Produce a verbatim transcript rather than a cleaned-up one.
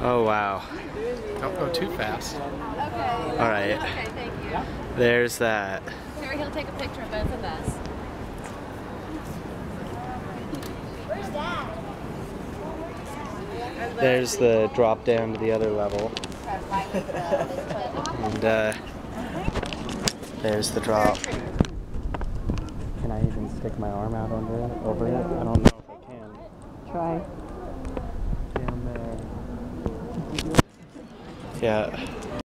Oh wow. Don't go too fast. Okay. All right. Okay, thank you. There's that. Harry, he'll take a picture of both of us. Where's Dad? There's the drop down to the other level. And uh, there's the drop. Can I even stick my arm out under it, over it? I don't know if I can. Try. Down there. Yeah.